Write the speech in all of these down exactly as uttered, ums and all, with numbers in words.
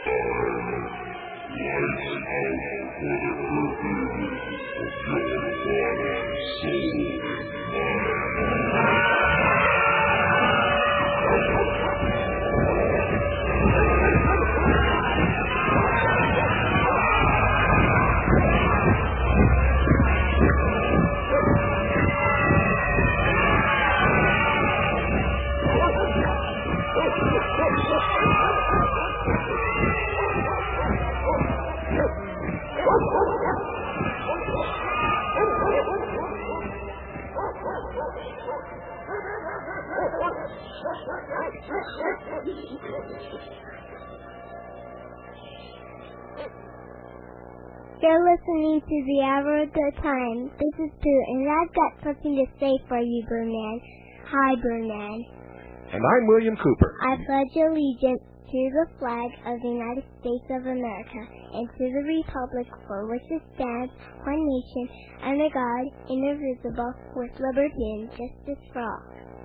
You're listening to the Hour of the Time. This is Boo, and I've got something to say for you, Boo-Man. Hi, Boo-Man. And I'm William Cooper. I pledge allegiance to the flag of the United States of America and to the republic for which it stands, one nation, under God, indivisible, with liberty and justice for all.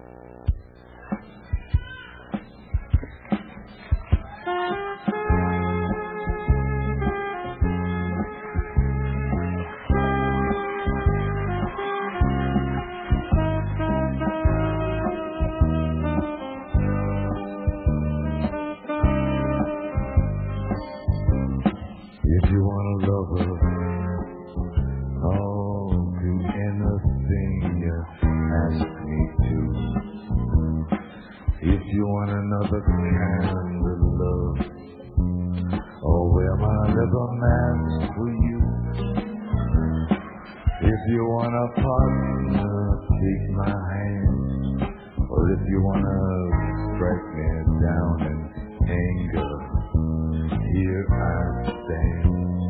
If you want a lover, I'll do anything you ask me to. If you want another kind of love, I'll wear my leather mask for you. If you want a partner, take my hand. Or if you want to strike me down in anger, here I stand.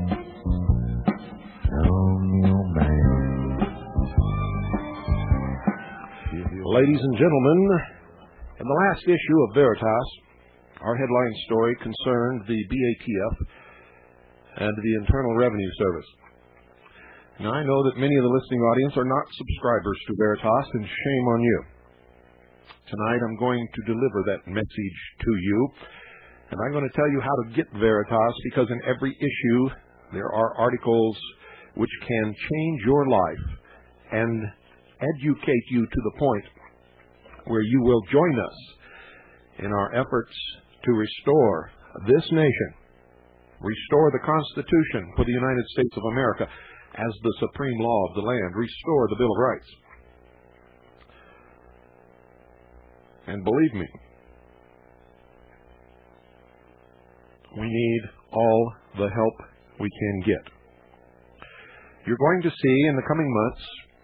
Ladies and gentlemen, in the last issue of Veritas, our headline story concerned the B A T F and the Internal Revenue Service. Now, I know that many of the listening audience are not subscribers to Veritas, and shame on you. Tonight, I'm going to deliver that message to you, and I'm going to tell you how to get Veritas, because in every issue, there are articles which can change your life and educate you to the point where you will join us in our efforts to restore this nation, restore the Constitution for the United States of America as the supreme law of the land, restore the Bill of Rights. And believe me, we need all the help we can get. You're going to see in the coming months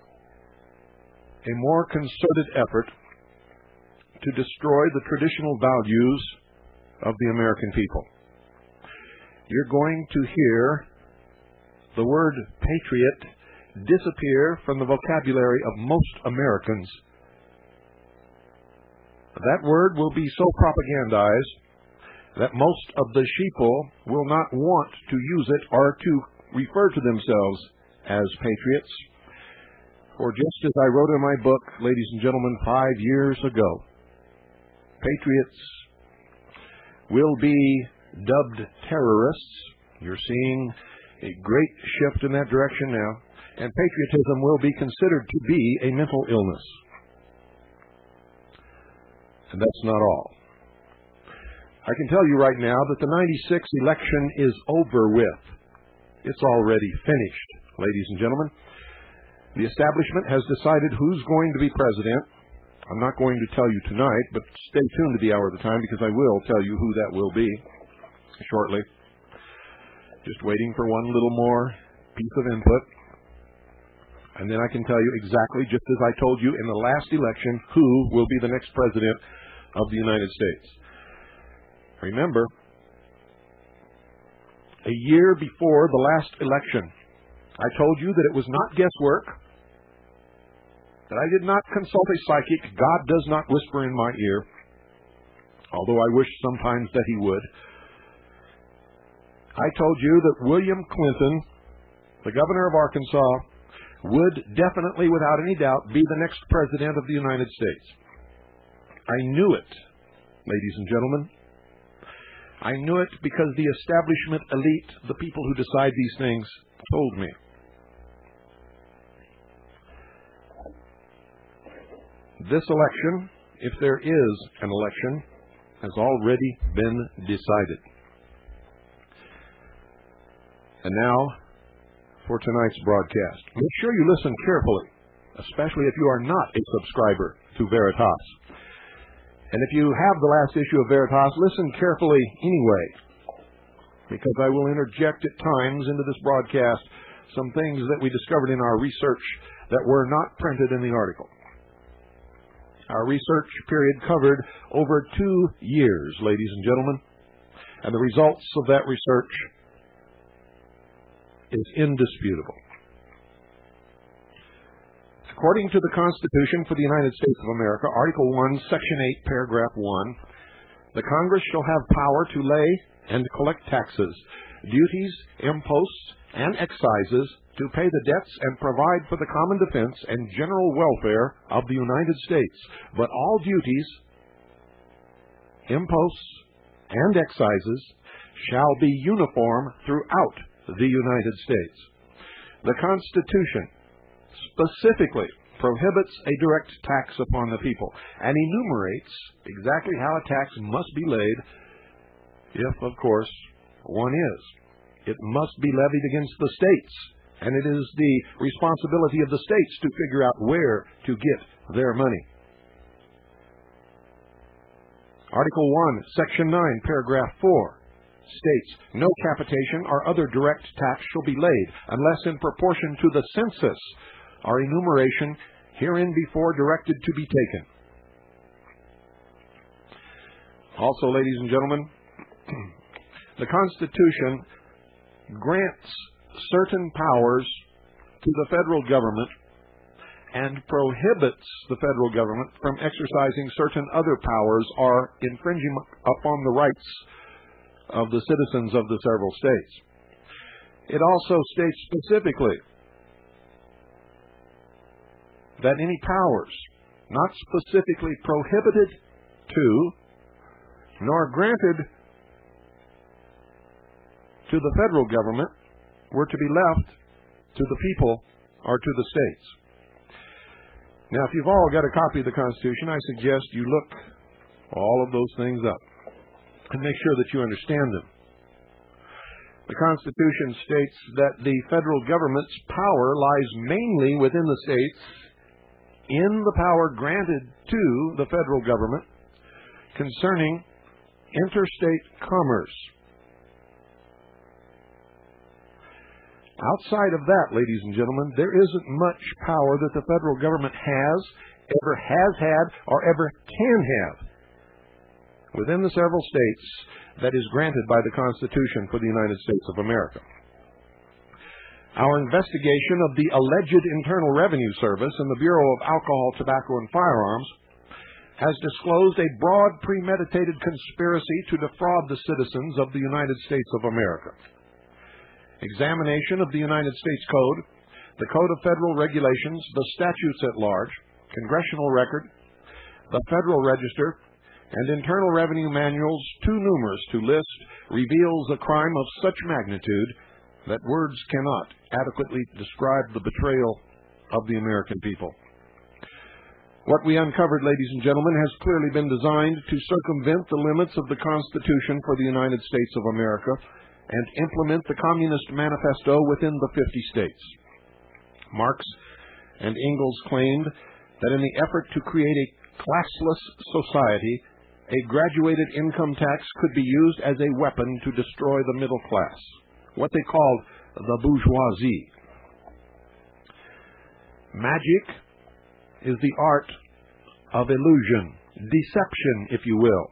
a more concerted effort to destroy the traditional values of the American people. You're going to hear the word patriot disappear from the vocabulary of most Americans. That word will be so propagandized that most of the sheeple will not want to use it or to refer to themselves as patriots. For just as I wrote in my book, ladies and gentlemen, five years ago, patriots will be dubbed terrorists. You're seeing a great shift in that direction now. And patriotism will be considered to be a mental illness. And that's not all. I can tell you right now that the ninety-six election is over with. It's already finished, ladies and gentlemen. The establishment has decided who's going to be president. I'm not going to tell you tonight, but stay tuned to the Hour of the Time, because I will tell you who that will be shortly. Just waiting for one little more piece of input. And then I can tell you exactly, just as I told you in the last election, who will be the next president of the United States. Remember, a year before the last election, I told you that it was not guesswork, that I did not consult a psychic. God does not whisper in my ear, although I wish sometimes that he would. I told you that William Clinton, the governor of Arkansas, would definitely, without any doubt, be the next president of the United States. I knew it, ladies and gentlemen. I knew it because the establishment elite, the people who decide these things, told me. This election, if there is an election, has already been decided. And now, for tonight's broadcast. Make sure you listen carefully, especially if you are not a subscriber to Veritas. And if you have the last issue of Veritas, listen carefully anyway, because I will interject at times into this broadcast some things that we discovered in our research that were not printed in the article. Our research period covered over two years, ladies and gentlemen, and the results of that research is indisputable. According to the Constitution for the United States of America, Article one, Section eight, Paragraph one, the Congress shall have power to lay and collect taxes, duties, imposts, and excises to pay the debts and provide for the common defense and general welfare of the United States. But all duties, imposts, and excises shall be uniform throughout the United States. The Constitution specifically prohibits a direct tax upon the people and enumerates exactly how a tax must be laid if, of course, one is. It must be levied against the states, and it is the responsibility of the states to figure out where to get their money. Article one, Section nine, Paragraph four states, no capitation or other direct tax shall be laid unless in proportion to the census or enumeration hereinbefore directed to be taken. Also, ladies and gentlemen, the Constitution grants certain powers to the federal government and prohibits the federal government from exercising certain other powers or infringing upon the rights of the citizens of the several states. It also states specifically that any powers not specifically prohibited to nor granted to the federal government were to be left to the people or to the states. Now, if you've all got a copy of the Constitution, I suggest you look all of those things up and make sure that you understand them. The Constitution states that the federal government's power lies mainly within the states in the power granted to the federal government concerning interstate commerce. Outside of that, ladies and gentlemen, there isn't much power that the federal government has, ever has had, or ever can have within the several states that is granted by the Constitution for the United States of America. Our investigation of the alleged Internal Revenue Service and the Bureau of Alcohol, Tobacco, and Firearms has disclosed a broad premeditated conspiracy to defraud the citizens of the United States of America. Examination of the United States Code, the Code of Federal Regulations, the statutes at large, congressional record, the Federal Register, and internal revenue manuals too numerous to list reveals a crime of such magnitude that words cannot adequately describe the betrayal of the American people. What we uncovered, ladies and gentlemen, has clearly been designed to circumvent the limits of the Constitution for the United States of America and implement the Communist Manifesto within the fifty states. Marx and Engels claimed that in the effort to create a classless society, a graduated income tax could be used as a weapon to destroy the middle class, what they called the bourgeoisie. Magic is the art of illusion, deception, if you will.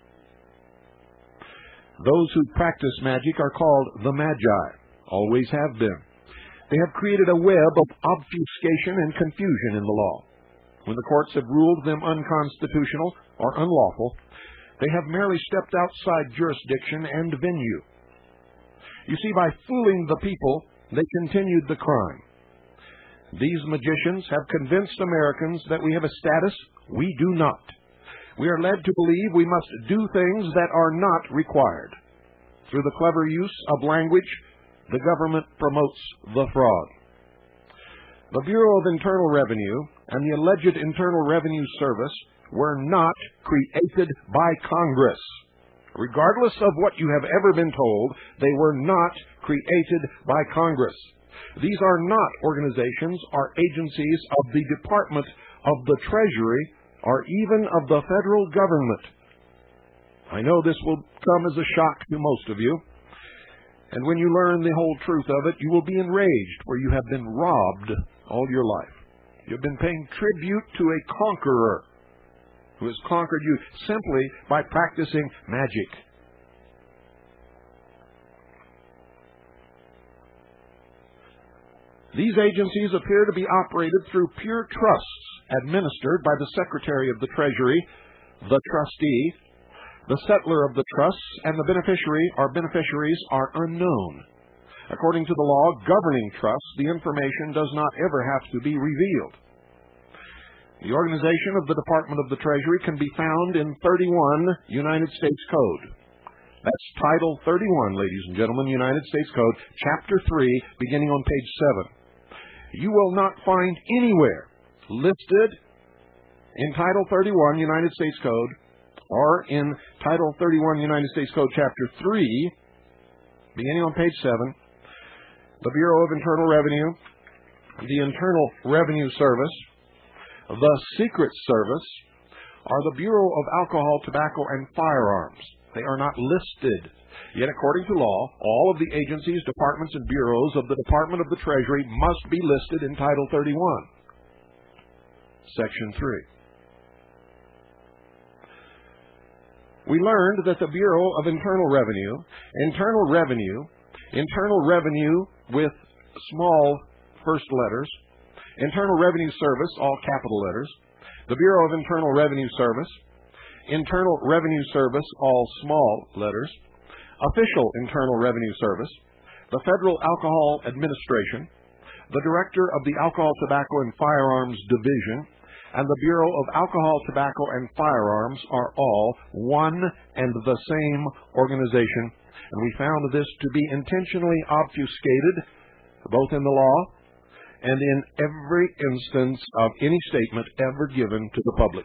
Those who practice magic are called the Magi, always have been. They have created a web of obfuscation and confusion in the law. When the courts have ruled them unconstitutional or unlawful, they have merely stepped outside jurisdiction and venue. You see, by fooling the people, they continued the crime. These magicians have convinced Americans that we have a status we do not. We are led to believe we must do things that are not required. Through the clever use of language, the government promotes the fraud. The Bureau of Internal Revenue and the alleged Internal Revenue Service were not created by Congress. Regardless of what you have ever been told, they were not created by Congress. These are not organizations or agencies of the Department of the Treasury or even of the federal government. I know this will come as a shock to most of you, and when you learn the whole truth of it, you will be enraged, for you have been robbed all your life. You have been paying tribute to a conqueror who has conquered you simply by practicing magic. These agencies appear to be operated through pure trusts administered by the Secretary of the Treasury, the trustee, the settler of the trusts, and the beneficiary or beneficiaries are unknown. According to the law governing trusts, the information does not ever have to be revealed. The organization of the Department of the Treasury can be found in thirty-one United States Code. That's Title thirty-one, ladies and gentlemen, United States Code, Chapter three, beginning on page seven. You will not find anywhere listed in Title thirty-one, United States Code, or in Title thirty-one, United States Code, Chapter three, beginning on page seven, the Bureau of Internal Revenue, the Internal Revenue Service, the Secret Service, or the Bureau of Alcohol, Tobacco, and Firearms. They are not listed. Yet, according to law, all of the agencies, departments, and bureaus of the Department of the Treasury must be listed in Title thirty-one, Section three. We learned that the Bureau of Internal Revenue, Internal Revenue, Internal Revenue with small first letters, Internal Revenue Service, all capital letters, the Bureau of Internal Revenue Service, Internal Revenue Service, all small letters, Official Internal Revenue Service, the Federal Alcohol Administration, the Director of the Alcohol, Tobacco, and Firearms Division, and the Bureau of Alcohol, Tobacco, and Firearms are all one and the same organization, and we found this to be intentionally obfuscated, both in the law and in every instance of any statement ever given to the public.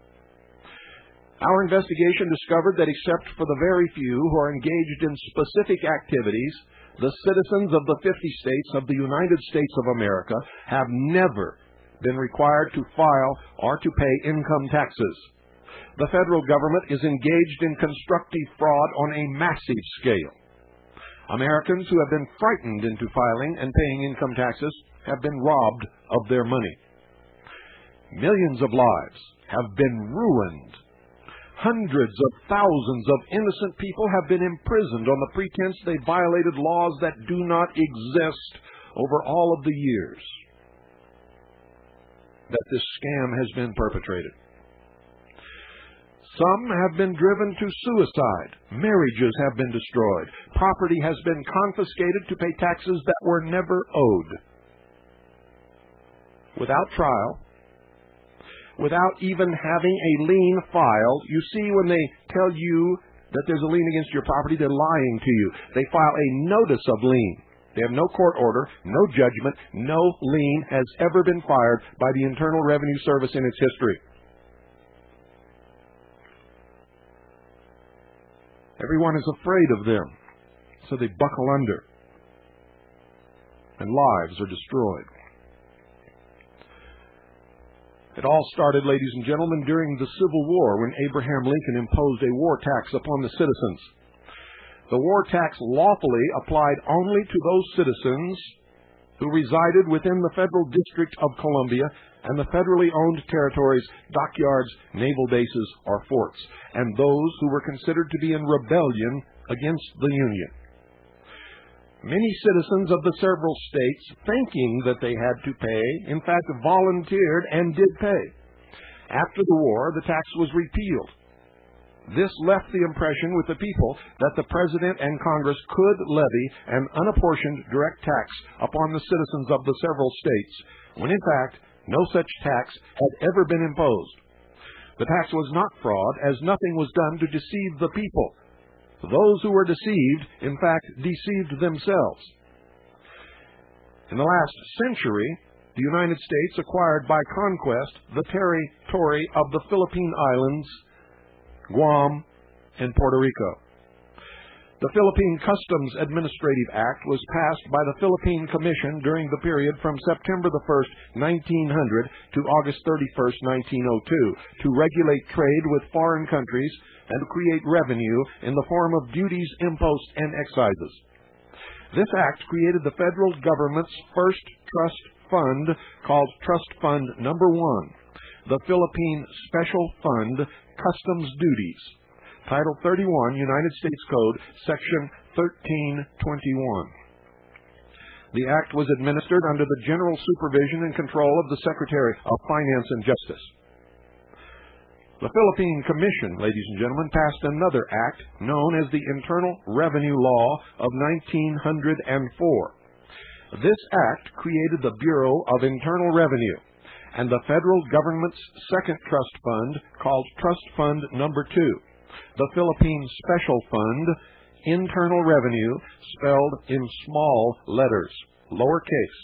Our investigation discovered that except for the very few who are engaged in specific activities, the citizens of the fifty states of the United States of America have never been required to file or to pay income taxes. The federal government is engaged in constructive fraud on a massive scale. Americans who have been frightened into filing and paying income taxes have been robbed of their money. Millions of lives have been ruined. Hundreds of thousands of innocent people have been imprisoned on the pretense they violated laws that do not exist over all of the years that this scam has been perpetrated. Some have been driven to suicide. Marriages have been destroyed. Property has been confiscated to pay taxes that were never owed. Without trial, without even having a lien filed. You see, when they tell you that there's a lien against your property, they're lying to you. They file a notice of lien. They have no court order, no judgment, no lien has ever been fired by the Internal Revenue Service in its history. Everyone is afraid of them, so they buckle under, and lives are destroyed. It all started, ladies and gentlemen, during the Civil War when Abraham Lincoln imposed a war tax upon the citizens. The war tax lawfully applied only to those citizens who resided within the Federal District of Columbia and the federally owned territories, dockyards, naval bases, or forts, and those who were considered to be in rebellion against the Union. Many citizens of the several states, thinking that they had to pay, in fact volunteered and did pay. After the war, the tax was repealed. This left the impression with the people that the President and Congress could levy an unapportioned direct tax upon the citizens of the several states, when in fact no such tax had ever been imposed. The tax was not fraud, as nothing was done to deceive the people. those who were deceived, in fact, deceived themselves. In the last century, the United States acquired by conquest the territory of the Philippine Islands, Guam, and Puerto Rico. The Philippine Customs Administrative Act was passed by the Philippine Commission during the period from September the first, nineteen hundred to August thirty-first, nineteen oh two to regulate trade with foreign countries and create revenue in the form of duties, imposts, and excises. This act created the federal government's first trust fund called Trust Fund Number One, the Philippine Special Fund Customs Duties, Title thirty-one, United States Code, Section thirteen twenty-one. The act was administered under the general supervision and control of the Secretary of Finance and Justice. The Philippine Commission, ladies and gentlemen, passed another act known as the Internal Revenue Law of nineteen oh four. This act created the Bureau of Internal Revenue and the federal government's second trust fund called Trust Fund Number Two, the Philippine Special Fund, Internal Revenue, spelled in small letters, lowercase.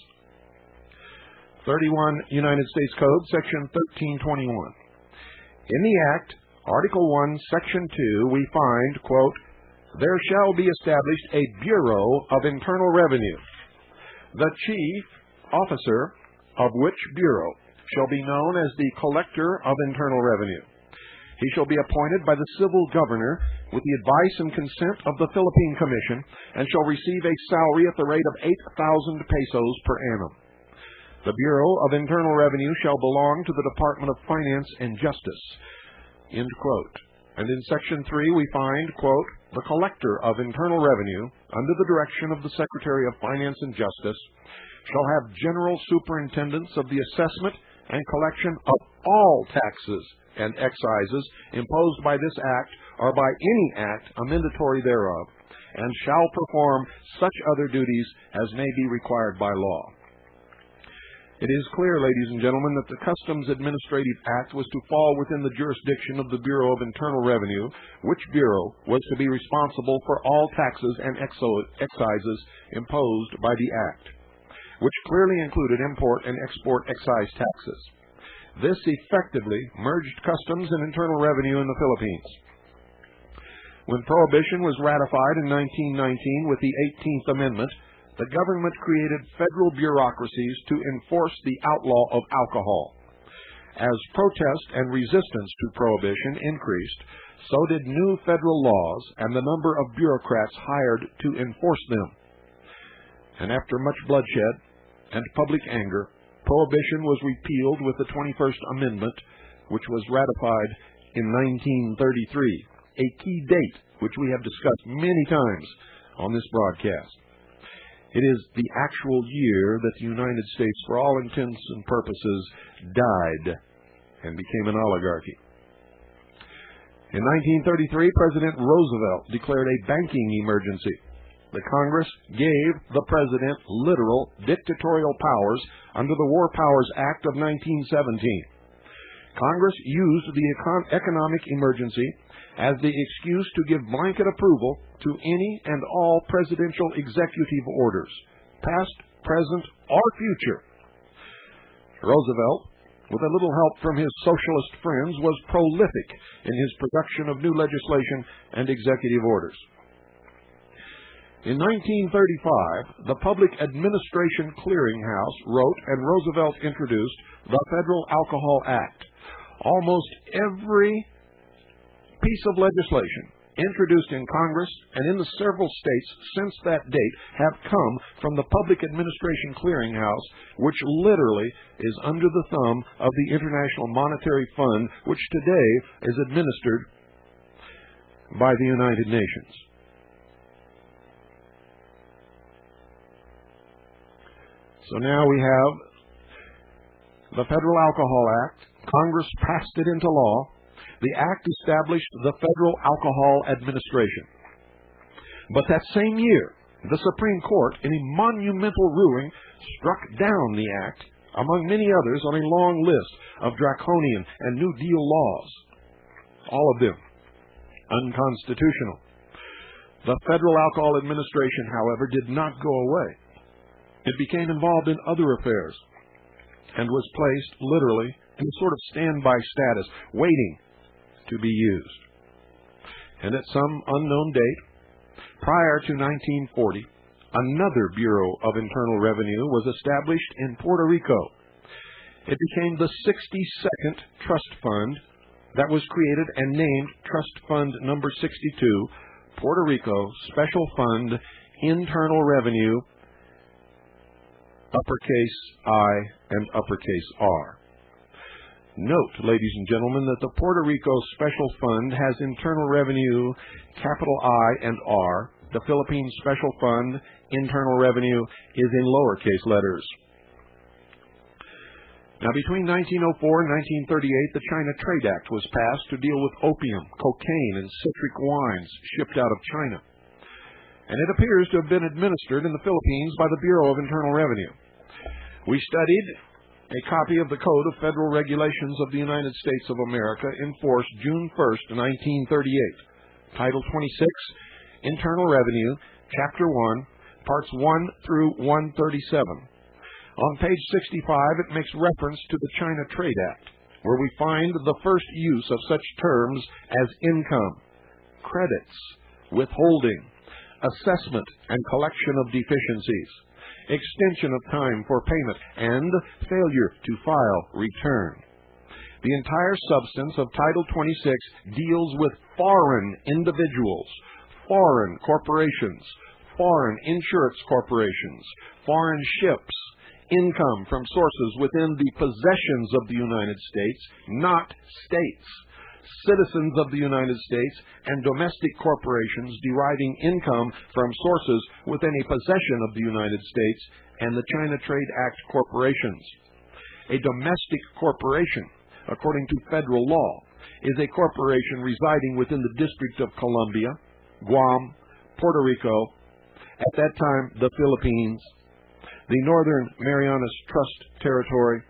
thirty-one United States Code, Section thirteen twenty-one. In the Act, Article one, Section two, we find, quote, "There shall be established a Bureau of Internal Revenue, the chief officer of which Bureau shall be known as the Collector of Internal Revenue. He shall be appointed by the civil governor with the advice and consent of the Philippine Commission and shall receive a salary at the rate of eight thousand pesos per annum. The Bureau of Internal Revenue shall belong to the Department of Finance and Justice." End quote. And in Section three we find, quote, "The Collector of Internal Revenue, under the direction of the Secretary of Finance and Justice, shall have general superintendence of the assessment and collection of all taxes and excises imposed by this act or by any act amendatory thereof, and shall perform such other duties as may be required by law." It is clear, ladies and gentlemen, that the Customs Administrative Act was to fall within the jurisdiction of the Bureau of Internal Revenue, which bureau was to be responsible for all taxes and excises imposed by the Act, which clearly included import and export excise taxes. This effectively merged customs and internal revenue in the Philippines. When Prohibition was ratified in nineteen nineteen with the eighteenth Amendment, the government created federal bureaucracies to enforce the outlaw of alcohol. As protest and resistance to Prohibition increased, so did new federal laws and the number of bureaucrats hired to enforce them. And after much bloodshed and public anger, Prohibition was repealed with the twenty-first Amendment, which was ratified in nineteen thirty-three, a key date which we have discussed many times on this broadcast. It is the actual year that the United States, for all intents and purposes, died and became an oligarchy. In nineteen thirty-three, President Roosevelt declared a banking emergency. The Congress gave the President literal dictatorial powers under the War Powers Act of nineteen seventeen. Congress used the econ- economic emergency as the excuse to give blanket approval to any and all presidential executive orders, past, present, or future. Roosevelt, with a little help from his socialist friends, was prolific in his production of new legislation and executive orders. In nineteen thirty-five, the Public Administration Clearinghouse wrote and Roosevelt introduced the Federal Alcohol Act. Almost every piece of legislation introduced in Congress and in the several states since that date have come from the Public Administration Clearinghouse, which literally is under the thumb of the International Monetary Fund, which today is administered by the United Nations. So now we have the Federal Alcohol Act. Congress passed it into law. The Act established the Federal Alcohol Administration. But that same year, the Supreme Court, in a monumental ruling, struck down the Act, among many others, on a long list of draconian and New Deal laws, all of them unconstitutional. The Federal Alcohol Administration, however, did not go away. It became involved in other affairs and was placed, literally, in a sort of standby status, waiting to be used. And at some unknown date, prior to nineteen forty, another Bureau of Internal Revenue was established in Puerto Rico. It became the sixty-second Trust Fund that was created and named Trust Fund Number sixty-two, Puerto Rico Special Fund, Internal Revenue, uppercase I and uppercase R. Note, ladies and gentlemen, that the Puerto Rico Special Fund has Internal Revenue, capital I and R. The Philippines Special Fund, Internal Revenue, is in lowercase letters. Now, between nineteen oh four and nineteen thirty-eight, the China Trade Act was passed to deal with opium, cocaine, and citric wines shipped out of China. And it appears to have been administered in the Philippines by the Bureau of Internal Revenue. We studied a copy of the Code of Federal Regulations of the United States of America in force June first, nineteen thirty-eight. Title twenty-six, Internal Revenue, Chapter one, Parts one through one thirty-seven. On page sixty-five, it makes reference to the China Trade Act, where we find the first use of such terms as income, credits, withholding, assessment and collection of deficiencies, extension of time for payment, and failure to file return. The entire substance of Title twenty-six deals with foreign individuals, foreign corporations, foreign insurance corporations, foreign ships, income from sources within the possessions of the United States, not states, citizens of the United States, and domestic corporations deriving income from sources within a possession of the United States and the China Trade Act corporations. A domestic corporation, according to federal law, is a corporation residing within the District of Columbia, Guam, Puerto Rico, at that time the Philippines, the Northern Marianas Trust Territory,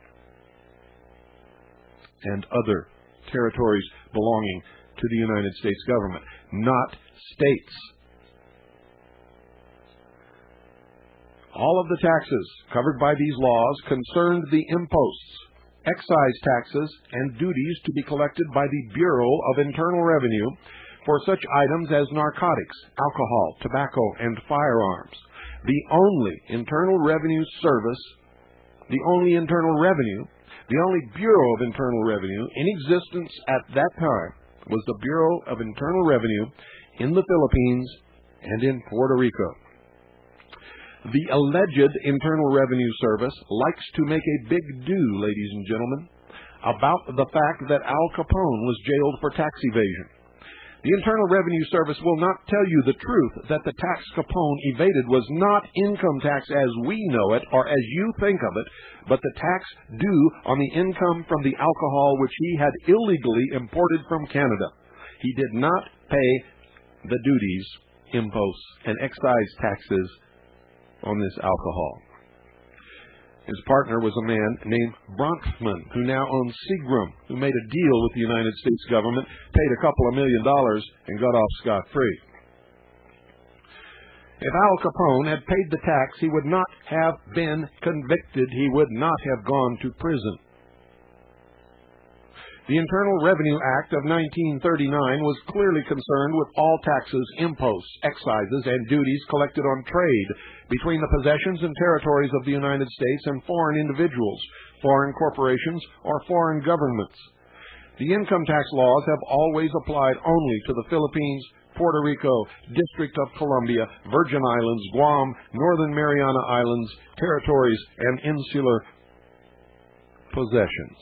and other territories belonging to the United States government, not states. All of the taxes covered by these laws concerned the imposts, excise taxes, and duties to be collected by the Bureau of Internal Revenue for such items as narcotics, alcohol, tobacco, and firearms. The only Internal Revenue Service, the only Internal Revenue, the only Bureau of Internal Revenue in existence at that time was the Bureau of Internal Revenue in the Philippines and in Puerto Rico. The alleged Internal Revenue Service likes to make a big do, ladies and gentlemen, about the fact that Al Capone was jailed for tax evasion. The Internal Revenue Service will not tell you the truth that the tax Capone evaded was not income tax as we know it or as you think of it, but the tax due on the income from the alcohol which he had illegally imported from Canada. He did not pay the duties, imposts, and excise taxes on this alcohol. His partner was a man named Bronfman, who now owns Seagram, who made a deal with the United States government, paid a couple of million dollars, and got off scot-free. If Al Capone had paid the tax, he would not have been convicted. He would not have gone to prison. The Internal Revenue Act of nineteen thirty-nine was clearly concerned with all taxes, imposts, excises, and duties collected on trade between the possessions and territories of the United States and foreign individuals, foreign corporations, or foreign governments. The income tax laws have always applied only to the Philippines, Puerto Rico, District of Columbia, Virgin Islands, Guam, Northern Mariana Islands, territories, and insular possessions.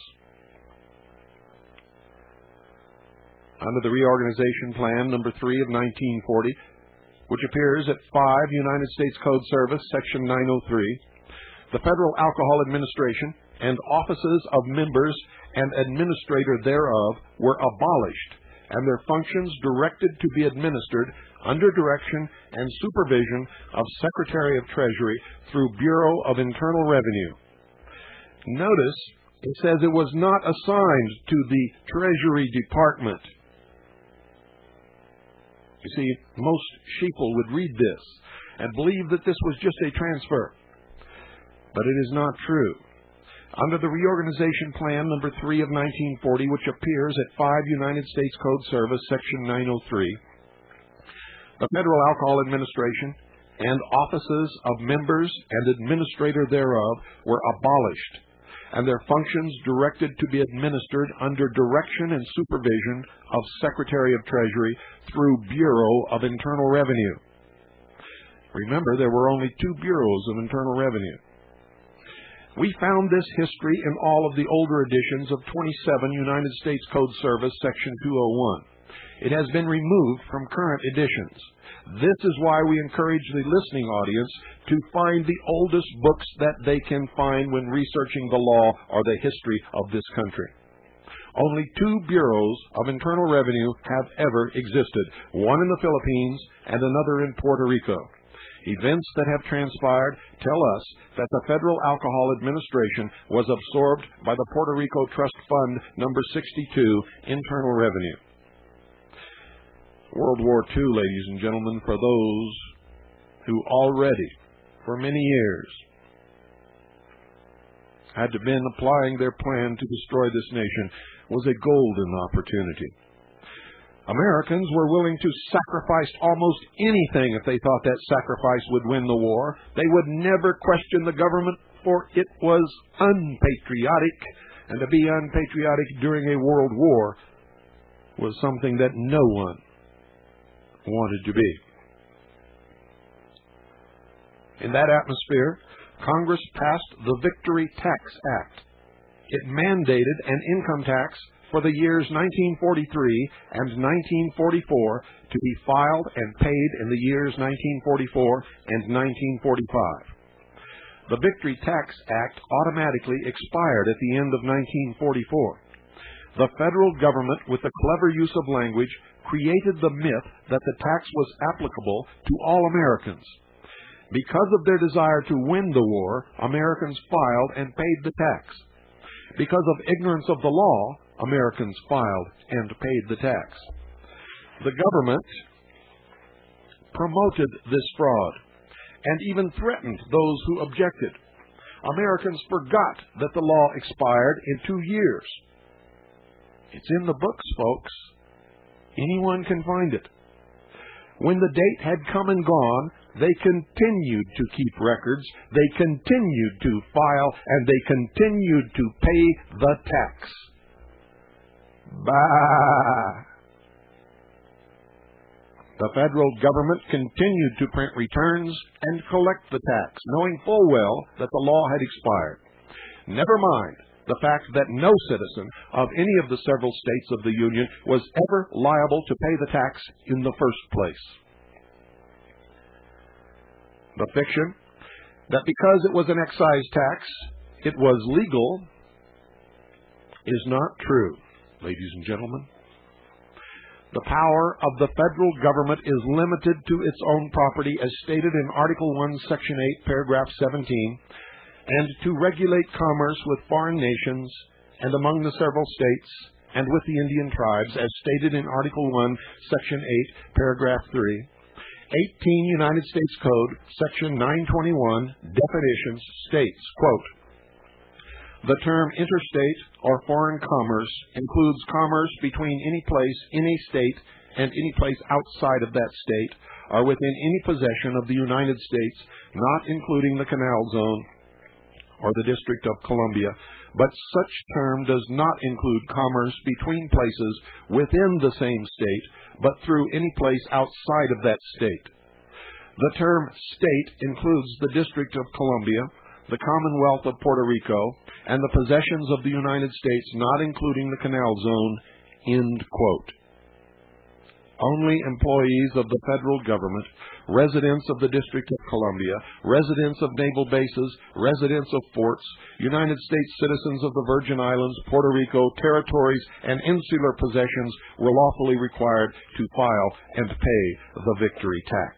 Under the Reorganization Plan number three of nineteen forty, which appears at five United States Code Service, Section nine oh three, the Federal Alcohol Administration and offices of members and administrator thereof were abolished, and their functions directed to be administered under direction and supervision of Secretary of Treasury through Bureau of Internal Revenue. Notice it says it was not assigned to the Treasury Department. You see, most sheeple would read this and believe that this was just a transfer. But it is not true. Under the Reorganization Plan number three of nineteen forty, which appears at five United States Code Service, Section nine oh three, the Federal Alcohol Administration and offices of members and administrator thereof were abolished, and their functions directed to be administered under direction and supervision of Secretary of Treasury through Bureau of Internal Revenue. Remember, there were only two bureaus of Internal Revenue. We found this history in all of the older editions of twenty-seven United States Code Service, Section two oh one. It has been removed from current editions. This is why we encourage the listening audience to find the oldest books that they can find when researching the law or the history of this country. Only two bureaus of Internal Revenue have ever existed, one in the Philippines and another in Puerto Rico. Events that have transpired tell us that the Federal Alcohol Administration was absorbed by the Puerto Rico Trust Fund number sixty-two, Internal Revenue. World War Two, ladies and gentlemen, for those who already, for many years, had been applying their plan to destroy this nation, was a golden opportunity. Americans were willing to sacrifice almost anything if they thought that sacrifice would win the war. They would never question the government, for it was unpatriotic, and to be unpatriotic during a world war was something that no one wanted to be. In that atmosphere, Congress passed the Victory Tax Act. It mandated an income tax for the years nineteen forty-three and nineteen forty-four to be filed and paid in the years nineteen forty-four and nineteen forty-five. The Victory Tax Act automatically expired at the end of nineteen forty-four. The federal government, with the clever use of language, created the myth that the tax was applicable to all Americans. Because of their desire to win the war, Americans filed and paid the tax. Because of ignorance of the law, Americans filed and paid the tax. The government promoted this fraud and even threatened those who objected. Americans forgot that the law expired in two years. It's in the books, folks. Anyone can find it. When the date had come and gone, they continued to keep records, they continued to file, and they continued to pay the tax. Bah! The federal government continued to print returns and collect the tax, knowing full well that the law had expired. Never mind the fact that no citizen of any of the several states of the Union was ever liable to pay the tax in the first place. The fiction that because it was an excise tax, it was legal, is not true, ladies and gentlemen. The power of the federal government is limited to its own property as stated in Article one, Section eight, Paragraph seventeen, and to regulate commerce with foreign nations and among the several states and with the Indian tribes as stated in Article one, Section eight, Paragraph three. eighteen United States Code, Section nine twenty-one, definitions states, quote, the term interstate or foreign commerce includes commerce between any place in a state and any place outside of that state or within any possession of the United States, not including the Canal Zone or the District of Columbia, but such term does not include commerce between places within the same state, but through any place outside of that state. The term state includes the District of Columbia, the Commonwealth of Puerto Rico, and the possessions of the United States, not including the Canal Zone, end quote. Only employees of the federal government, residents of the District of Columbia, residents of naval bases, residents of forts, United States citizens of the Virgin Islands, Puerto Rico, territories, and insular possessions were lawfully required to file and pay the victory tax.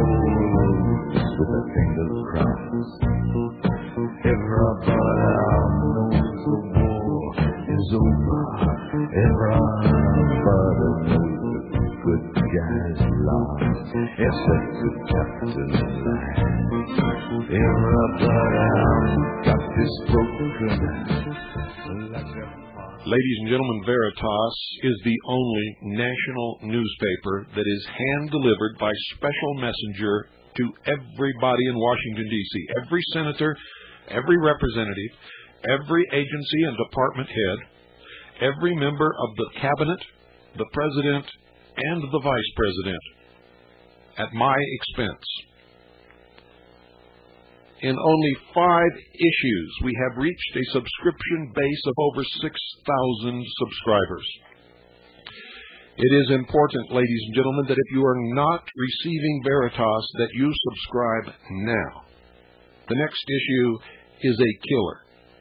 close with their fingers crossed. Everybody out knows the war is over. Everybody knows the good guys lost, except the captain and line. Everybody out got this broken. Ladies and gentlemen, Veritas is the only national newspaper that is hand-delivered by special messenger to everybody in Washington, D C Every senator, every representative, every agency and department head, every member of the cabinet, the president, and the vice president, at my expense. In only five issues, we have reached a subscription base of over six thousand subscribers. It is important, ladies and gentlemen, that if you are not receiving Veritas, that you subscribe now. The next issue is a killer.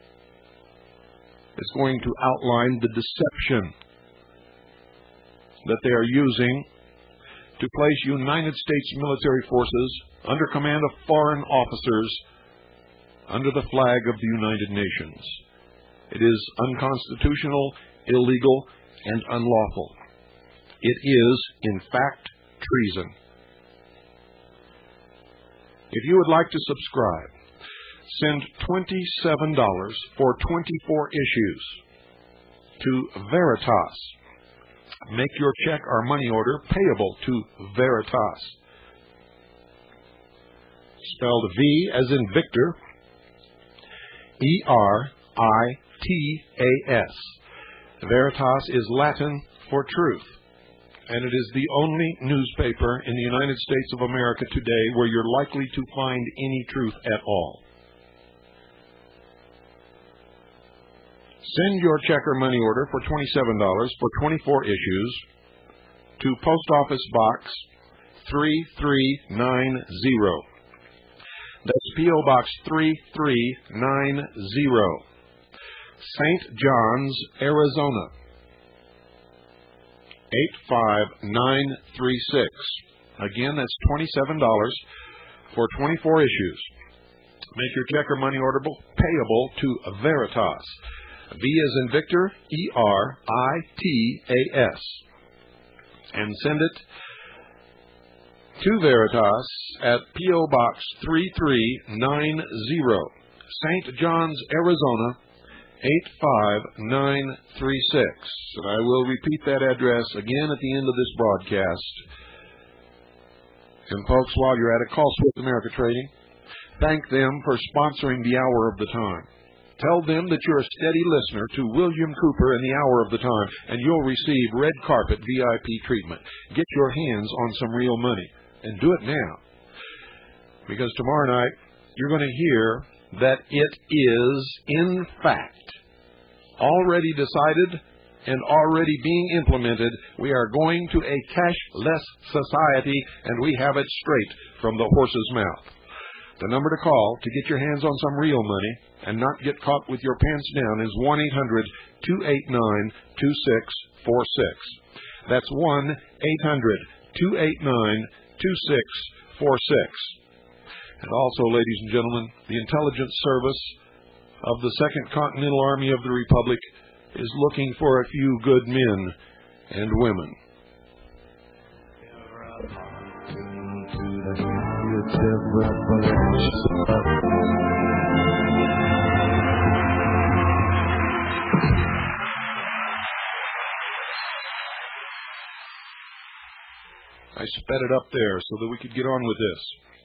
It's going to outline the deception that they are using to place United States military forces under command of foreign officers under the flag of the United Nations. It is unconstitutional, illegal, and unlawful. It is, in fact, treason. If you would like to subscribe, send twenty-seven dollars for twenty-four issues to Veritas. Make your check or money order payable to Veritas. Spelled V as in Victor, E R I T A S. Veritas is Latin for truth, and it is the only newspaper in the United States of America today where you're likely to find any truth at all. Send your check or money order for twenty-seven dollars for twenty-four issues to Post Office Box three three nine zero. That's P O Box three three nine zero, Saint John's, Arizona, eight five nine three six. Again, that's twenty-seven dollars for twenty-four issues. Make your check or money order payable to Veritas. V as in Victor, E R I T A S. And send it to Veritas at P O Box three three nine zero, Saint John's, Arizona, eight five nine three six. And I will repeat that address again at the end of this broadcast. And folks, while you're at it, call Swift America Trading. Thank them for sponsoring the Hour of the Time. Tell them that you're a steady listener to William Cooper in the Hour of the Time, and you'll receive red carpet V I P treatment. Get your hands on some real money, and do it now. Because tomorrow night, you're going to hear that it is, in fact, already decided and already being implemented. We are going to a cashless society, and we have it straight from the horse's mouth. The number to call to get your hands on some real money and not get caught with your pants down is one eight hundred two eight nine two six four six. That's one eight hundred two eight nine two six four six. And also, ladies and gentlemen, the intelligence service of the Second Continental Army of the Republic is looking for a few good men and women. I sped it up there so that we could get on with this.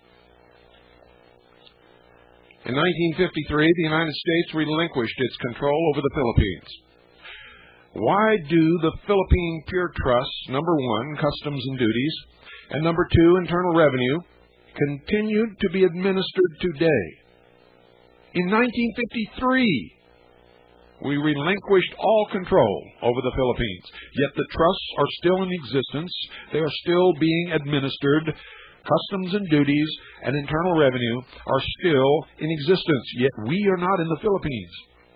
In nineteen fifty-three, the United States relinquished its control over the Philippines. Why do the Philippine Pure Trusts, number one, Customs and Duties, and number two, Internal Revenue, continue to be administered today? In nineteen fifty-three, we relinquished all control over the Philippines, yet the trusts are still in existence. They are still being administered. Customs and Duties and Internal Revenue are still in existence, yet we are not in the Philippines.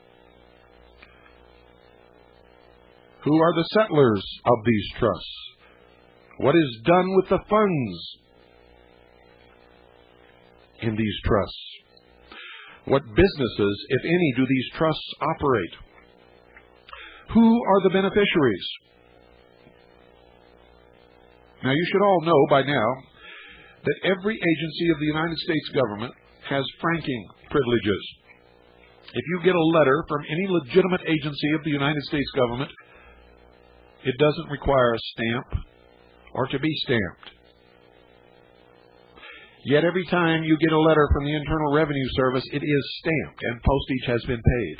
Who are the settlers of these trusts? What is done with the funds in these trusts? What businesses, if any, do these trusts operate? Who are the beneficiaries? Now, you should all know by now that every agency of the United States government has franking privileges. If you get a letter from any legitimate agency of the United States government, it doesn't require a stamp or to be stamped. Yet every time you get a letter from the Internal Revenue Service, it is stamped and postage has been paid.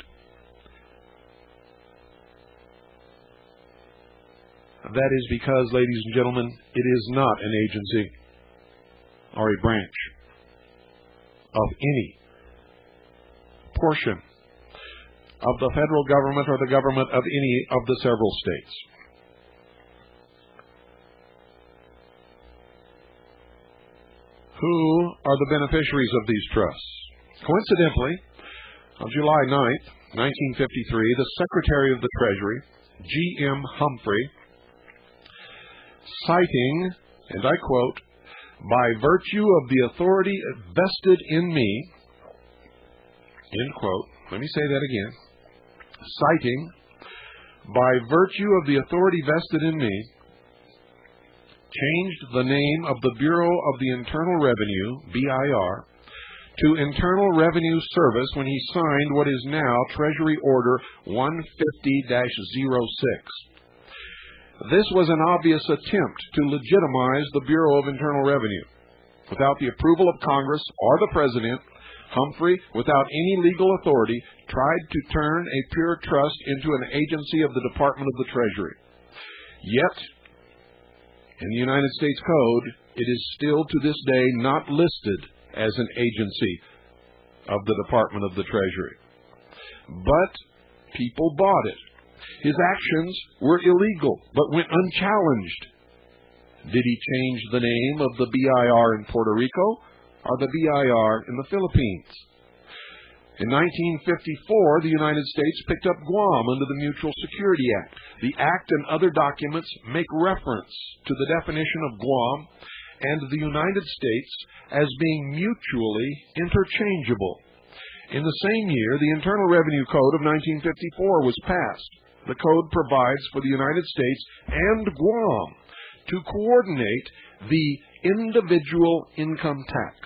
That is because, ladies and gentlemen, it is not an agency or a branch of any portion of the federal government or the government of any of the several states. Who are the beneficiaries of these trusts? Coincidentally, on July ninth, nineteen fifty-three, the Secretary of the Treasury, G M Humphrey, citing, and I quote, "by virtue of the authority vested in me," end quote. Let me say that again. Citing, "by virtue of the authority vested in me," changed the name of the Bureau of the Internal Revenue, B I R, to Internal Revenue Service when he signed what is now Treasury Order one fifty dash zero six. This was an obvious attempt to legitimize the Bureau of Internal Revenue. Without the approval of Congress or the President, Humphrey, without any legal authority, tried to turn a pure trust into an agency of the Department of the Treasury. Yet, in the United States Code, it is still to this day not listed as an agency of the Department of the Treasury. But people bought it. His actions were illegal, but went unchallenged. Did he change the name of the B I R in Puerto Rico or the B I R in the Philippines? In nineteen fifty-four, the United States picked up Guam under the Mutual Security Act. The Act and other documents make reference to the definition of Guam and the United States as being mutually interchangeable. In the same year, the Internal Revenue Code of nineteen fifty-four was passed. The code provides for the United States and Guam to coordinate the individual income tax.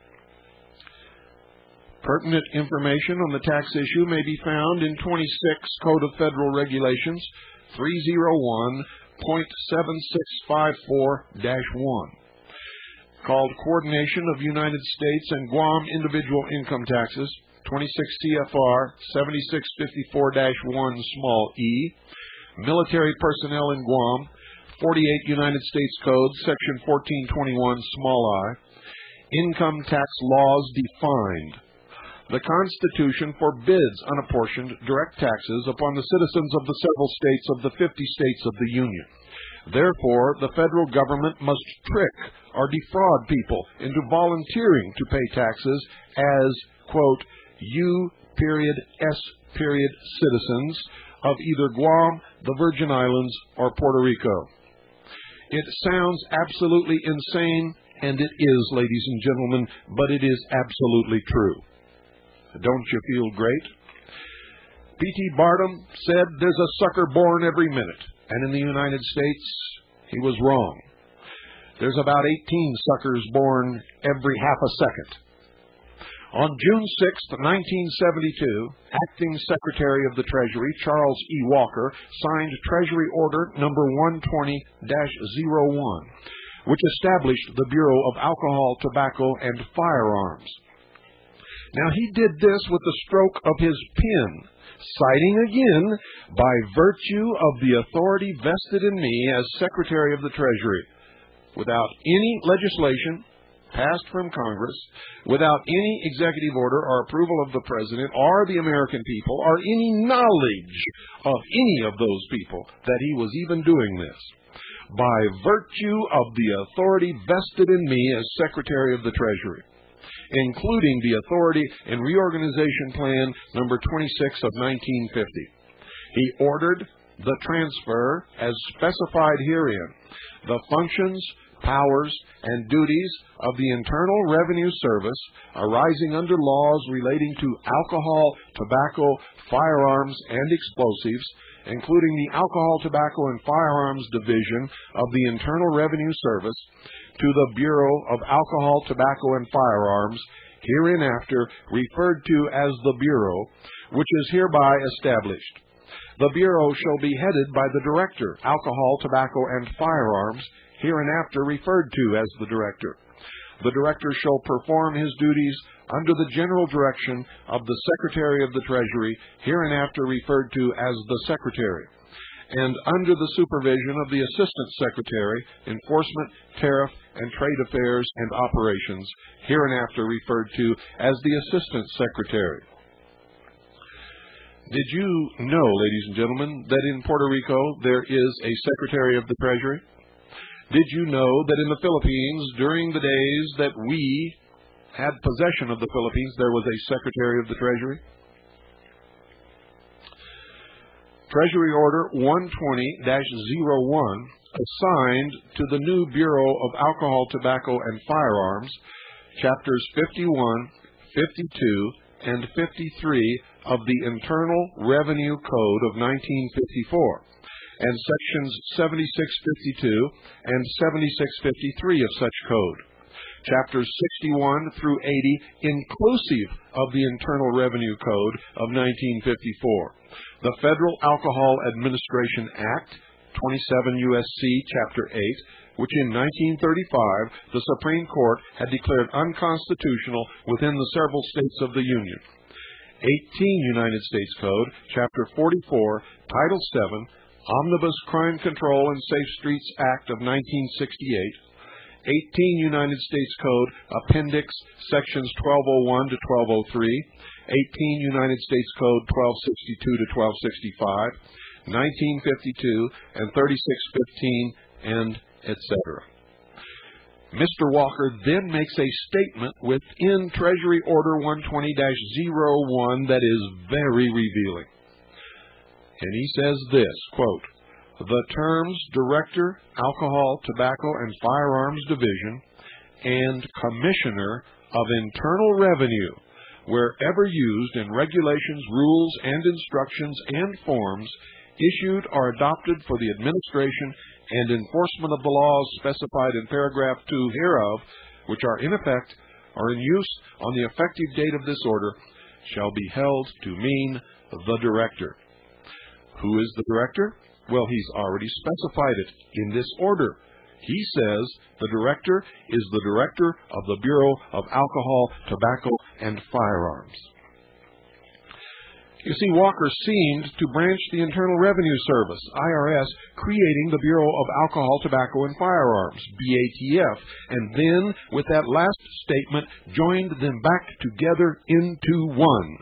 Pertinent information on the tax issue may be found in twenty-six Code of Federal Regulations three oh one point seven six five four dash one, called Coordination of United States and Guam Individual Income Taxes, twenty-six C F R seventy-six fifty-four dash one small e, Military Personnel in Guam, forty-eight United States Code, Section fourteen twenty-one small I, Income Tax Laws Defined. The Constitution forbids unapportioned direct taxes upon the citizens of the several states of the fifty states of the Union. Therefore, the federal government must trick or defraud people into volunteering to pay taxes as, quote, U period S period citizens of either Guam, the Virgin Islands, or Puerto Rico. It sounds absolutely insane, and it is, ladies and gentlemen, but it is absolutely true. Don't you feel great? P T Barnum said there's a sucker born every minute, and in the United States, he was wrong. There's about eighteen suckers born every half a second. On June sixth, nineteen seventy-two, Acting Secretary of the Treasury, Charles E. Walker, signed Treasury Order number one twenty dash oh one, which established the Bureau of Alcohol, Tobacco, and Firearms. Now, he did this with the stroke of his pen, citing again, by virtue of the authority vested in me as Secretary of the Treasury, without any legislation passed from Congress, without any executive order or approval of the President or the American people, or any knowledge of any of those people that he was even doing this. By virtue of the authority vested in me as Secretary of the Treasury, including the authority and reorganization plan number twenty-six of nineteen fifty. He ordered the transfer, as specified herein, the functions, powers, and duties of the Internal Revenue Service arising under laws relating to alcohol, tobacco, firearms, and explosives, including the Alcohol, Tobacco, and Firearms Division of the Internal Revenue Service, to the Bureau of Alcohol, Tobacco, and Firearms, hereinafter referred to as the Bureau, which is hereby established. The Bureau shall be headed by the Director, Alcohol, Tobacco, and Firearms, hereinafter referred to as the Director. The Director shall perform his duties under the general direction of the Secretary of the Treasury, hereinafter referred to as the Secretary, and under the supervision of the Assistant Secretary, Enforcement, Tariff, and Trade Affairs and Operations, hereinafter referred to as the Assistant Secretary. Did you know, ladies and gentlemen, that in Puerto Rico there is a Secretary of the Treasury? Did you know that in the Philippines, during the days that we had possession of the Philippines, there was a Secretary of the Treasury? Treasury Order one twenty dash oh one assigned to the new Bureau of Alcohol, Tobacco, and Firearms, Chapters fifty-one, fifty-two, and fifty-three of the Internal Revenue Code of nineteen fifty-four, and Sections seventy-six fifty-two and seventy-six fifty-three of such code. Chapters sixty-one through eighty, inclusive of the Internal Revenue Code of nineteen fifty-four. The Federal Alcohol Administration Act, twenty-seven U S C Chapter eight, which in nineteen thirty-five the Supreme Court had declared unconstitutional within the several states of the Union. eighteen United States Code, Chapter forty-four, Title seven, Omnibus Crime Control and Safe Streets Act of nineteen sixty-eight, eighteen United States Code, Appendix, Sections twelve oh one to twelve oh three, eighteen United States Code, twelve sixty-two to twelve sixty-five, nineteen fifty-two, and thirty-six fifteen, and et cetera. Mister Walker then makes a statement within Treasury Order one twenty dash oh one that is very revealing. And he says this, quote, "The terms Director, Alcohol, Tobacco, and Firearms Division and Commissioner of Internal Revenue, wherever used in regulations, rules, and instructions and forms issued or adopted for the administration and enforcement of the laws specified in paragraph two hereof, which are in effect or in use on the effective date of this order, shall be held to mean the Director." Who is the Director? Well, he's already specified it in this order. He says the Director is the Director of the Bureau of Alcohol, Tobacco, and Firearms. You see, Walker seemed to branch the Internal Revenue Service, I R S, creating the Bureau of Alcohol, Tobacco, and Firearms, B A T F, and then, with that last statement, joined them back together into one.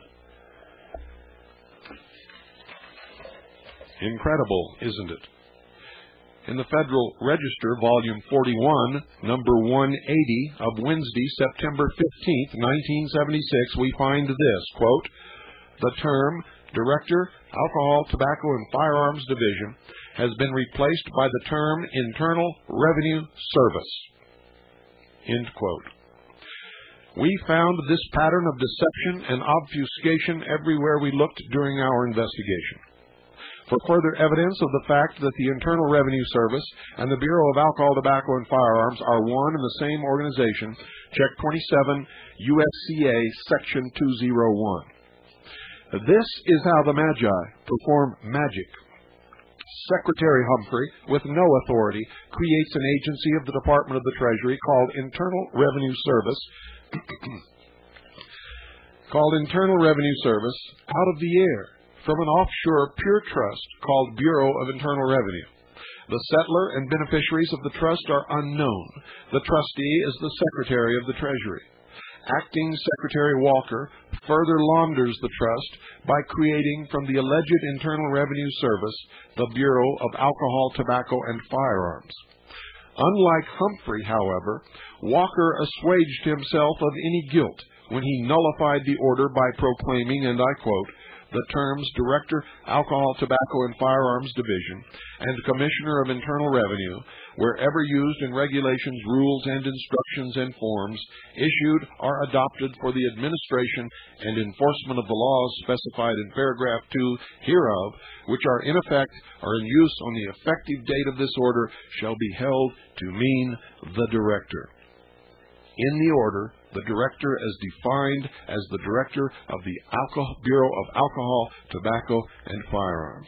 Incredible, isn't it? In the Federal Register, Volume forty-one, Number one eighty of Wednesday, September fifteenth, nineteen seventy-six, we find this, quote, "The term Director, Alcohol, Tobacco, and Firearms Division has been replaced by the term Internal Revenue Service." End quote. We found this pattern of deception and obfuscation everywhere we looked during our investigation. For further evidence of the fact that the Internal Revenue Service and the Bureau of Alcohol, Tobacco, and Firearms are one and the same organization, check twenty-seven U S C A Section two oh one. This is how the Magi perform magic. Secretary Humphrey, with no authority, creates an agency of the Department of the Treasury called Internal Revenue Service, called Internal Revenue Service, out of the air, from an offshore pure trust called Bureau of Internal Revenue. The settler and beneficiaries of the trust are unknown. The trustee is the Secretary of the Treasury. Acting Secretary Walker further launders the trust by creating from the alleged Internal Revenue Service the Bureau of Alcohol, Tobacco, and Firearms. Unlike Humphrey, however, Walker assuaged himself of any guilt when he nullified the order by proclaiming, and I quote, the terms Director, Alcohol, Tobacco, and Firearms Division and Commissioner of Internal Revenue, wherever used in regulations, rules, and instructions and forms issued or adopted for the administration and enforcement of the laws specified in paragraph two hereof, which are in effect or in use on the effective date of this order, shall be held to mean the Director. In the order, the Director as defined as the Director of the Alcohol, Bureau of Alcohol, Tobacco, and Firearms.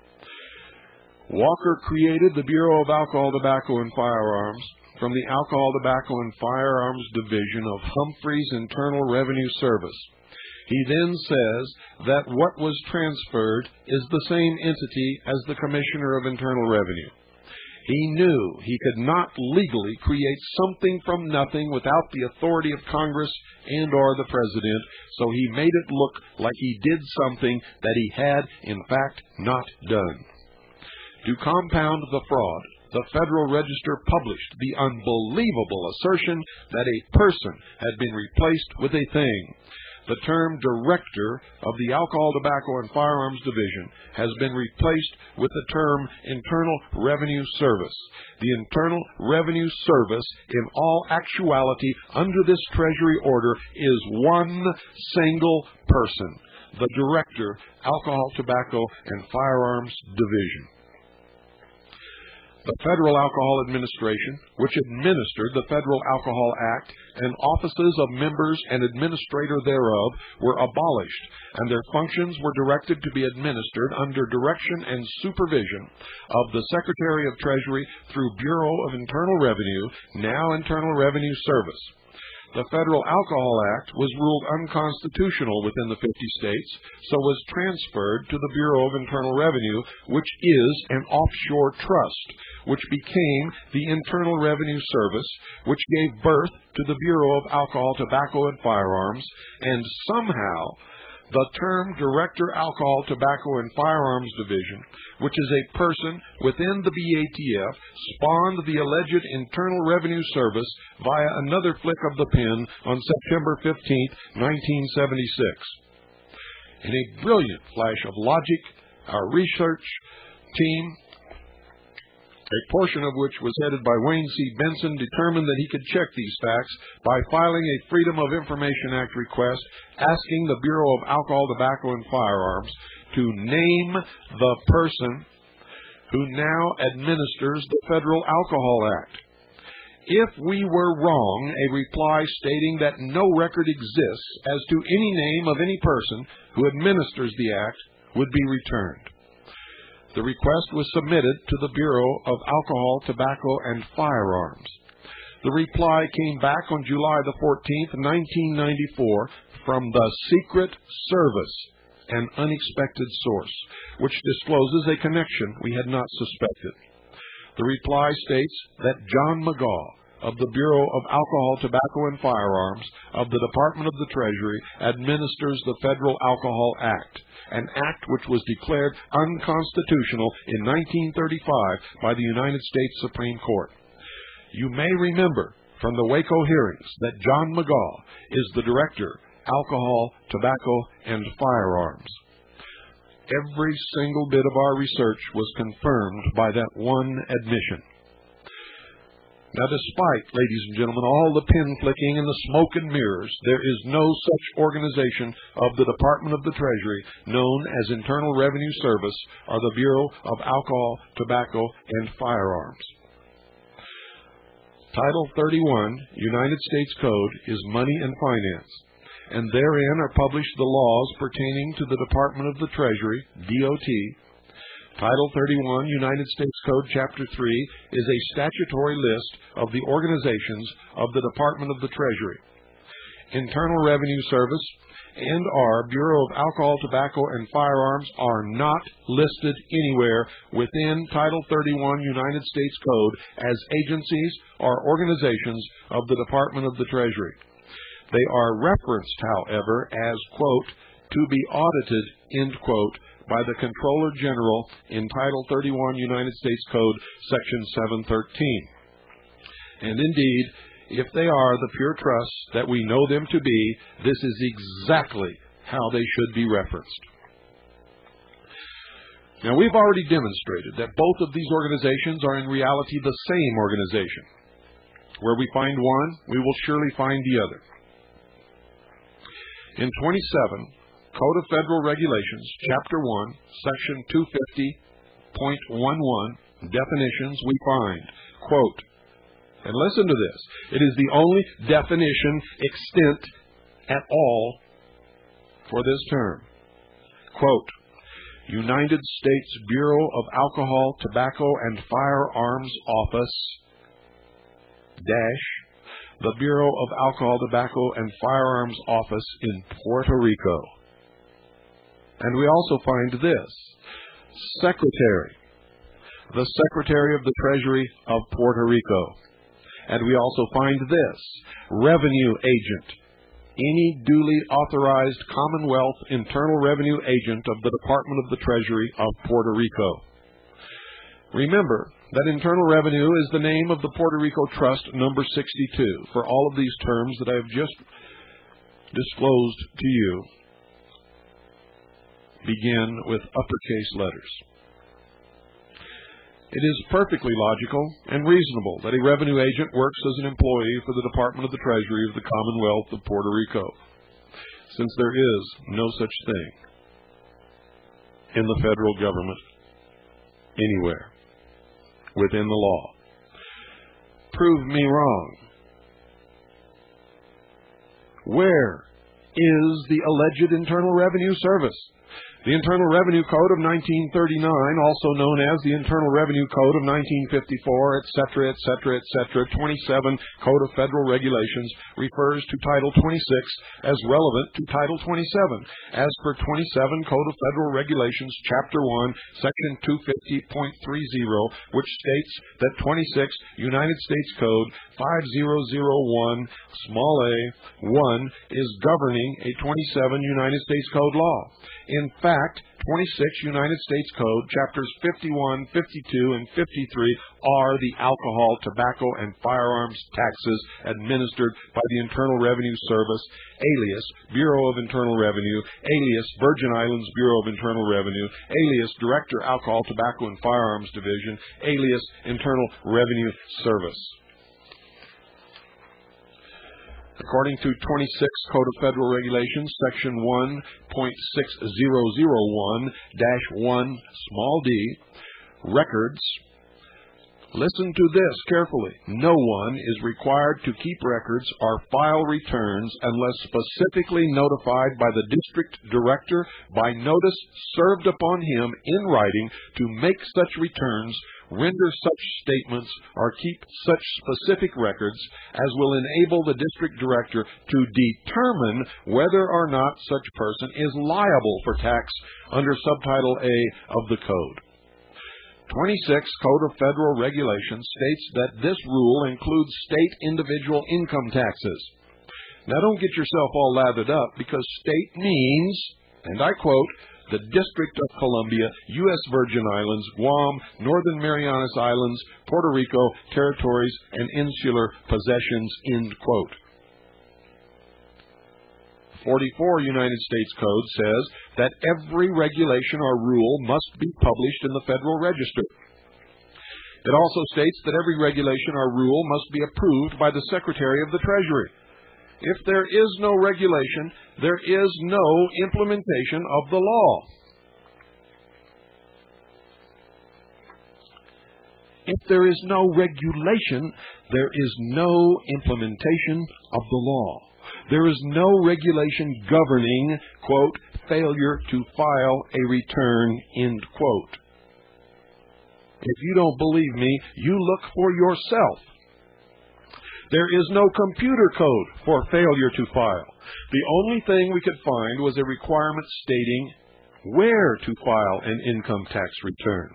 Walker created the Bureau of Alcohol, Tobacco, and Firearms from the Alcohol, Tobacco, and Firearms Division of Humphrey's Internal Revenue Service. He then says that what was transferred is the same entity as the Commissioner of Internal Revenue. He knew he could not legally create something from nothing without the authority of Congress and or the President, so he made it look like he did something that he had, in fact, not done. To compound the fraud, the Federal Register published the unbelievable assertion that a person had been replaced with a thing. The term Director of the Alcohol, Tobacco, and Firearms Division has been replaced with the term Internal Revenue Service. The Internal Revenue Service, in all actuality, under this Treasury order, is one single person, the Director, Alcohol, Tobacco, and Firearms Division. The Federal Alcohol Administration, which administered the Federal Alcohol Act, and offices of members and administrator thereof were abolished, and their functions were directed to be administered under direction and supervision of the Secretary of Treasury through Bureau of Internal Revenue, now Internal Revenue Service. The Federal Alcohol Act was ruled unconstitutional within the fifty states, so was transferred to the Bureau of Internal Revenue, which is an offshore trust, which became the Internal Revenue Service, which gave birth to the Bureau of Alcohol, Tobacco, and Firearms, and somehow the term Director, Alcohol, Tobacco, and Firearms Division, which is a person within the B A T F, spawned the alleged Internal Revenue Service via another flick of the pen on September fifteenth, nineteen seventy-six. In a brilliant flash of logic, our research team, a portion of which was headed by Wayne C. Benson, determined that he could check these facts by filing a Freedom of Information Act request asking the Bureau of Alcohol, Tobacco, and Firearms to name the person who now administers the Federal Alcohol Act. If we were wrong, a reply stating that no record exists as to any name of any person who administers the Act would be returned. The request was submitted to the Bureau of Alcohol, Tobacco, and Firearms. The reply came back on July the fourteenth, nineteen ninety-four, from the Secret Service, an unexpected source, which discloses a connection we had not suspected. The reply states that John Magi of the Bureau of Alcohol, Tobacco, and Firearms of the Department of the Treasury administers the Federal Alcohol Act, an act which was declared unconstitutional in nineteen thirty-five by the United States Supreme Court. You may remember from the Waco hearings that John Magi is the Director, Alcohol, Tobacco, and Firearms. Every single bit of our research was confirmed by that one admission. Now, despite, ladies and gentlemen, all the pin-flicking and the smoke and mirrors, there is no such organization of the Department of the Treasury known as Internal Revenue Service or the Bureau of Alcohol, Tobacco, and Firearms. Title thirty-one, United States Code, is Money and Finance, and therein are published the laws pertaining to the Department of the Treasury, D O T. Title thirty-one, United States Code, Chapter three, is a statutory list of the organizations of the Department of the Treasury. Internal Revenue Service and our Bureau of Alcohol, Tobacco, and Firearms are not listed anywhere within Title thirty-one, United States Code as agencies or organizations of the Department of the Treasury. They are referenced, however, as, quote, to be audited, end quote, by the Comptroller General in Title thirty-one, United States Code, Section seven thirteen. And indeed, if they are the pure trusts that we know them to be, this is exactly how they should be referenced. Now, we've already demonstrated that both of these organizations are in reality the same organization. Where we find one, we will surely find the other. In twenty-seven, Code of Federal Regulations, Chapter one, Section two fifty point eleven, definitions, we find, quote, and listen to this, it is the only definition extant at all for this term, quote, United States Bureau of Alcohol, Tobacco, and Firearms Office, dash, the Bureau of Alcohol, Tobacco, and Firearms Office in Puerto Rico. And we also find this, Secretary, the Secretary of the Treasury of Puerto Rico. And we also find this, Revenue Agent, any duly authorized Commonwealth Internal Revenue Agent of the Department of the Treasury of Puerto Rico. Remember that Internal Revenue is the name of the Puerto Rico Trust number sixty-two. For all of these terms that I have just disclosed to you, begin with uppercase letters. It is perfectly logical and reasonable that a revenue agent works as an employee for the Department of the Treasury of the Commonwealth of Puerto Rico, since there is no such thing in the federal government anywhere within the law. Prove me wrong. Where is the alleged Internal Revenue Service? The Internal Revenue Code of nineteen thirty-nine, also known as the Internal Revenue Code of nineteen fifty-four, et cetera, et cetera, et cetera, twenty-seven Code of Federal Regulations, refers to Title twenty-six as relevant to Title twenty-seven. As per twenty-seven Code of Federal Regulations, Chapter one, Section two fifty point thirty, which states that twenty-six United States Code five thousand one, small a, one, is governing a twenty-seven United States Code law. In fact, twenty-six United States Code, Chapters fifty-one, fifty-two, and fifty-three are the alcohol, tobacco, and firearms taxes administered by the Internal Revenue Service, alias Bureau of Internal Revenue, alias Virgin Islands Bureau of Internal Revenue, alias Director Alcohol, Tobacco, and Firearms Division, alias Internal Revenue Service. According to twenty-six Code of Federal Regulations, Section one point six thousand one dash one, small d, records. Listen to this carefully. No one is required to keep records or file returns unless specifically notified by the district director by notice served upon him in writing to make such returns, render such statements, or keep such specific records as will enable the district director to determine whether or not such person is liable for tax under Subtitle A of the Code. twenty-six Code of Federal Regulations states that this rule includes state individual income taxes. Now don't get yourself all lathered up, because state means, and I quote, the District of Columbia, U S Virgin Islands, Guam, Northern Marianas Islands, Puerto Rico, territories, and insular possessions, end quote. forty-four United States Code says that every regulation or rule must be published in the Federal Register. It also states that every regulation or rule must be approved by the Secretary of the Treasury. If there is no regulation, there is no implementation of the law. If there is no regulation, there is no implementation of the law. There is no regulation governing, quote, failure to file a return, end quote. If you don't believe me, you look for yourself. There is no computer code for failure to file. The only thing we could find was a requirement stating where to file an income tax return.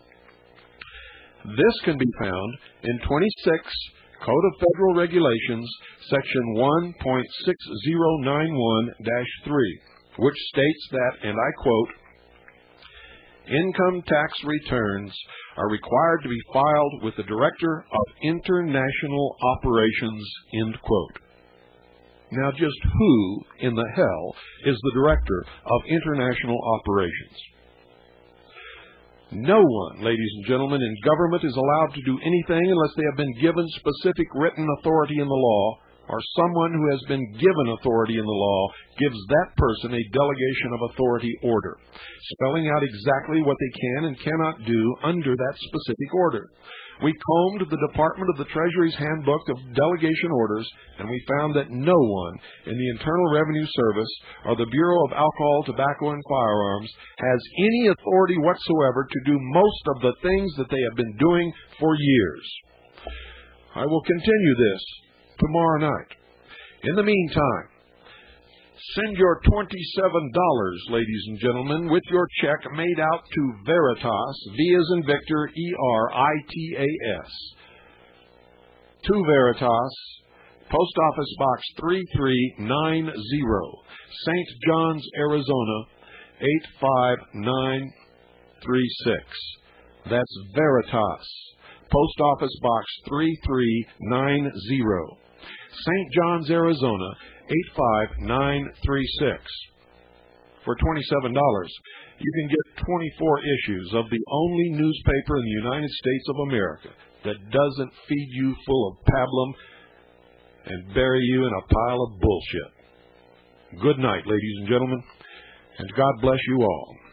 This can be found in twenty-six Code of Federal Regulations, Section one point six thousand ninety-one dash three, which states that, and I quote, income tax returns are required to be filed with the Director of International Operations, end quote. Now, just who in the hell is the Director of International Operations? No one, ladies and gentlemen, in government is allowed to do anything unless they have been given specific written authority in the law, or someone who has been given authority in the law gives that person a delegation of authority order, spelling out exactly what they can and cannot do under that specific order. We combed the Department of the Treasury's handbook of delegation orders, and we found that no one in the Internal Revenue Service or the Bureau of Alcohol, Tobacco, and Firearms has any authority whatsoever to do most of the things that they have been doing for years. I will continue this tomorrow night. In the meantime, send your twenty-seven dollars, ladies and gentlemen, with your check made out to Veritas, V as in Victor, E R I T A S. To Veritas, Post Office Box three three nine zero, Saint John's, Arizona, eight five nine three six. That's Veritas, Post Office Box three three nine zero, Saint John's, Arizona, eight five nine three six. For twenty-seven dollars, you can get twenty-four issues of the only newspaper in the United States of America that doesn't feed you full of pablum and bury you in a pile of bullshit. Good night, ladies and gentlemen, and God bless you all.